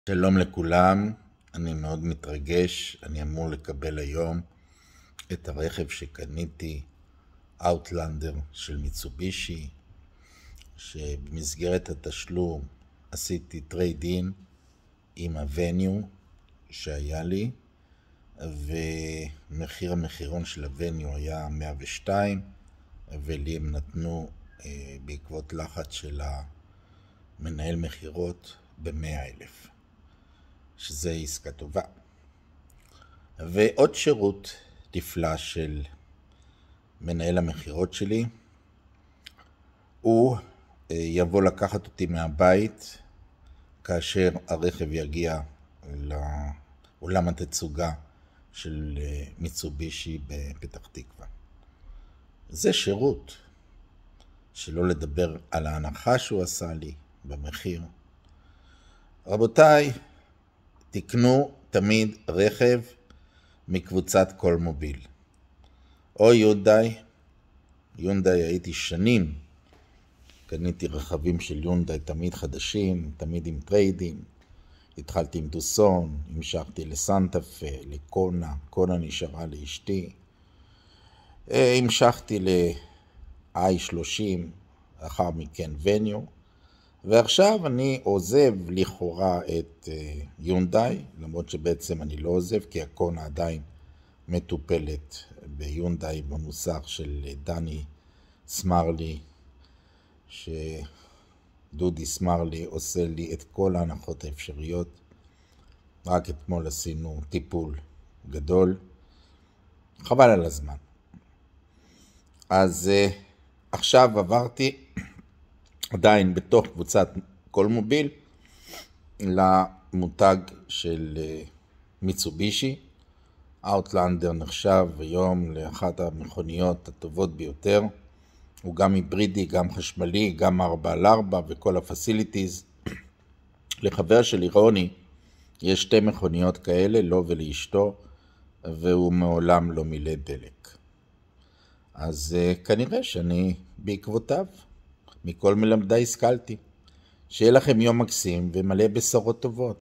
שלום לכולם, אני מאוד מתרגש, אני אמור לקבל היום את הרכב שקניתי, Outlander של מיצובישי, שבמסגרת התשלום עשיתי טרייד אין עם הווניו שהיה לי, ומחיר המחירון של הווניו היה 102, ולי הם נתנו בעקבות לחץ של המנהל מחירות ב-100,000. שזה עסקה טובה. ועוד שירות נפלא של מנהל המחירות שלי, הוא יבוא לקחת אותי מהבית כאשר הרכב יגיע לאולם התצוגה של מיצובישי בפתח תקווה. זה שירות, שלא לדבר על ההנחה שהוא עשה לי במחיר. רבותיי, תקנו תמיד רכב מקבוצת קולמוביל. או יונדאי הייתי שנים, קניתי רכבים של יונדאי תמיד חדשים, תמיד עם טריידים. התחלתי עם דוסון, המשכתי לסנטה פה, לקונה, קונה נשארה לאשתי. המשכתי ל-i30, אחר מכן וניו. ועכשיו אני עוזב לכאורה את יונדאי, למרות שבעצם אני לא עוזב, כי הקונה עדיין מטופלת ביונדאי במוסך של דני סמרלי, שדודי סמרלי עושה לי את כל ההנחות האפשריות. רק אתמול עשינו טיפול גדול, חבל על הזמן. אז עכשיו עברתי עדיין בתוך קבוצת קולמוביל למותג של מיצובישי. Outlander נחשב היום לאחת המכוניות הטובות ביותר. הוא גם היברידי, גם חשמלי, גם 4x4 וכל הפסיליטיז. לחבר שלי רוני יש 2 מכוניות כאלה, לו ולאשתו, והוא מעולם לא מילא דלק. אז כנראה שאני בעקבותיו. מכל מלמדי השכלתי. שיהיה לכם יום מקסים ומלא בשורות טובות.